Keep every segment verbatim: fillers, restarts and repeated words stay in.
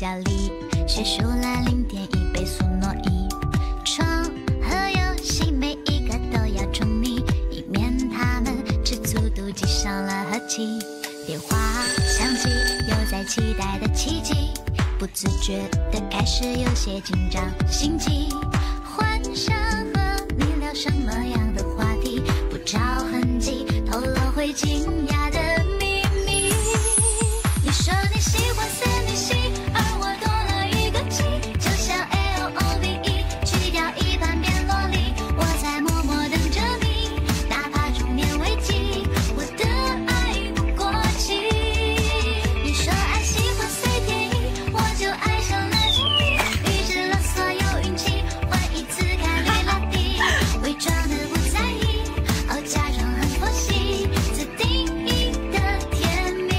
家里，写出了零点一倍速挪移。床和游戏每一个都要沉迷，以免他们吃醋妒忌上了合体。电话响起，又在期待的奇迹，不自觉的开始有些紧张心悸。幻想和你聊什么样的话题，不着痕迹透露会惊讶的秘密。你说你喜欢 C 女系，而我多了一个 G， 就像 L O V E， 去掉一半变萝莉。我在默默等着你，哪怕中年危机，我的爱不过期。你说爱喜欢随便意，我就爱上了经历，预知了所有运气，换一次凯莉拉蒂，伪装的不在意，哦，假装很佛系，自定义的甜蜜。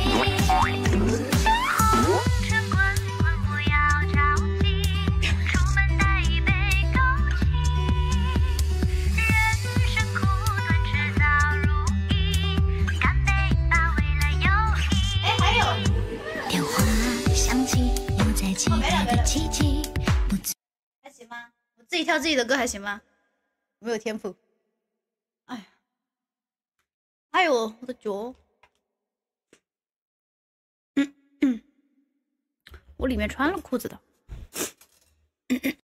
红尘滚滚不要着急，出门带一杯枸杞，人生苦短，迟早如意，干杯吧，为了友谊。哎，还有电话响起，又在期待的奇迹，不自还行吗？我自己跳自己的歌还行吗？没有天赋。哎呀，哎呦，我的脚！嗯嗯，我里面穿了裤子的。